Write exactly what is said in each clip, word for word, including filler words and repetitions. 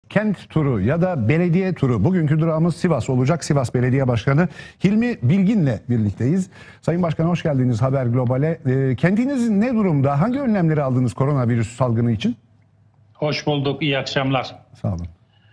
kent turu ya da belediye turu. Bugünkü durağımız Sivas olacak. Sivas Belediye Başkanı Hilmi Bilgin'le birlikteyiz. Sayın Başkan, hoş geldiniz Haber Global'e. E, kentiniz ne durumda? Hangi önlemleri aldınız koronavirüs salgını için? Hoş bulduk. İyi akşamlar. Sağ olun.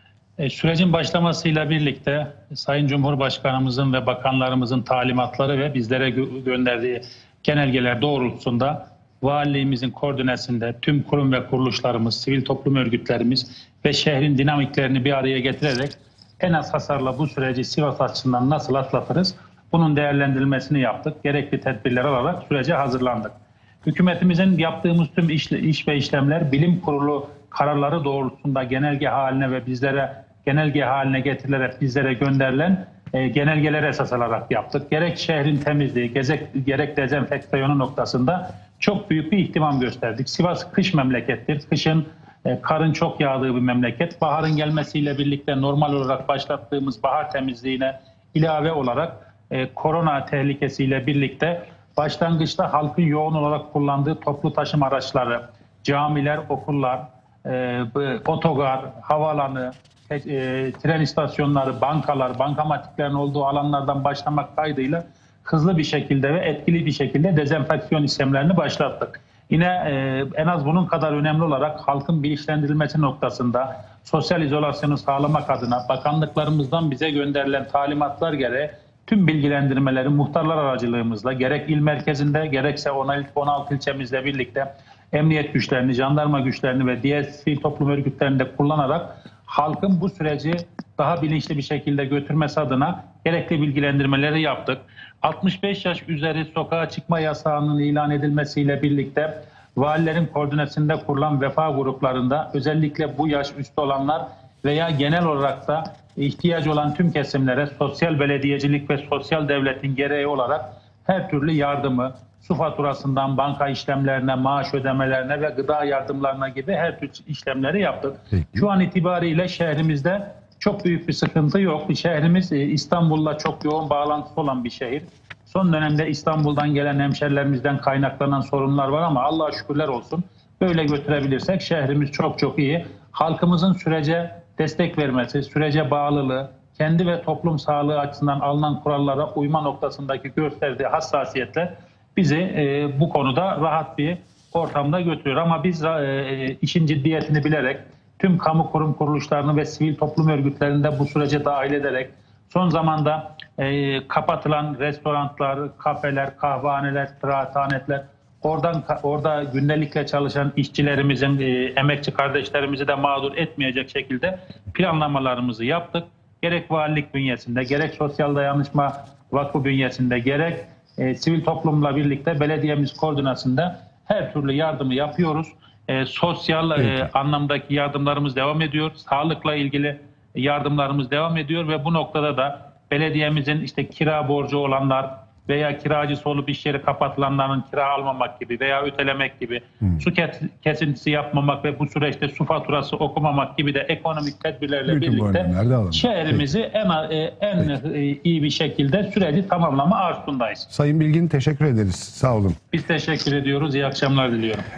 E, sürecin başlamasıyla birlikte Sayın Cumhurbaşkanımızın ve bakanlarımızın talimatları ve bizlere gö gönderdiği genelgeler doğrultusunda valiliğimizin koordinesinde tüm kurum ve kuruluşlarımız, sivil toplum örgütlerimiz ve şehrin dinamiklerini bir araya getirerek en az hasarla bu süreci Sivas açısından nasıl atlatırız? Bunun değerlendirilmesini yaptık. Gerekli tedbirler alarak sürece hazırlandık. Hükümetimizin yaptığımız tüm iş, iş ve işlemler bilim kurulu kararları doğrultusunda genelge haline ve bizlere genelge haline getirilerek bizlere gönderilen e, genelgelere esas alarak yaptık. Gerek şehrin temizliği, gerek, gerek dezenfeksiyonu noktasında çok büyük bir ihtimam gösterdik. Sivas kış memlekettir. Kışın e, karın çok yağdığı bir memleket. Baharın gelmesiyle birlikte normal olarak başlattığımız bahar temizliğine ilave olarak e, korona tehlikesiyle birlikte başlangıçta halkın yoğun olarak kullandığı toplu taşıma araçları, camiler, okullar, e, otogar, havaalanı, e, tren istasyonları, bankalar, bankamatiklerin olduğu alanlardan başlamak kaydıyla hızlı bir şekilde ve etkili bir şekilde dezenfeksiyon işlemlerini başlattık. Yine e, en az bunun kadar önemli olarak halkın bilinçlendirilmesi noktasında sosyal izolasyonu sağlamak adına bakanlıklarımızdan bize gönderilen talimatlar gereği tüm bilgilendirmeleri muhtarlar aracılığımızla gerek il merkezinde gerekse on altı ilçemizle birlikte emniyet güçlerini, jandarma güçlerini ve diğer sivil toplum örgütlerini de kullanarak halkın bu süreci daha bilinçli bir şekilde götürmesi adına gerekli bilgilendirmeleri yaptık. altmış beş yaş üzeri sokağa çıkma yasağının ilan edilmesiyle birlikte valilerin koordinesinde kurulan vefa gruplarında özellikle bu yaş üstü olanlar veya genel olarak da ihtiyacı olan tüm kesimlere sosyal belediyecilik ve sosyal devletin gereği olarak her türlü yardımı, su faturasından banka işlemlerine, maaş ödemelerine ve gıda yardımlarına gibi her tür işlemleri yaptık. Peki. Şu an itibariyle şehrimizde çok büyük bir sıkıntı yok. Şehrimiz İstanbul'la çok yoğun bağlantısı olan bir şehir. Son dönemde İstanbul'dan gelen hemşerilerimizden kaynaklanan sorunlar var ama Allah'a şükürler olsun böyle götürebilirsek şehrimiz çok çok iyi. Halkımızın sürece destek vermesi, sürece bağlılığı, kendi ve toplum sağlığı açısından alınan kurallara uyma noktasındaki gösterdiği hassasiyetle bizi e, bu konuda rahat bir ortamda götürüyor. Ama biz e, işin ciddiyetini bilerek tüm kamu kurum kuruluşlarını ve sivil toplum örgütlerini de bu sürece dahil ederek son zamanda e, kapatılan restoranlar, kafeler, kahvehaneler, kıraathaneler, oradan orada gündelikle çalışan işçilerimizin, e, emekçi kardeşlerimizi de mağdur etmeyecek şekilde planlamalarımızı yaptık. Gerek valilik bünyesinde, gerek sosyal dayanışma vakfı bünyesinde, gerek e, sivil toplumla birlikte belediyemiz koordinasyonunda her türlü yardımı yapıyoruz. E, sosyal e, anlamdaki yardımlarımız devam ediyor. Sağlıkla ilgili yardımlarımız devam ediyor ve bu noktada da belediyemizin işte kira borcu olanlar veya kiracısı olup iş yeri kapatılanların kira almamak gibi veya ötelemek gibi, hmm. su kesintisi yapmamak ve bu süreçte su faturası okumamak gibi de ekonomik tedbirlerle bütün birlikte şehrimizi Peki. en en Peki. iyi bir şekilde süreci tamamlama arzusundayız. Sayın Bilgin, teşekkür ederiz. Sağ olun. Biz teşekkür ediyoruz. İyi akşamlar diliyorum.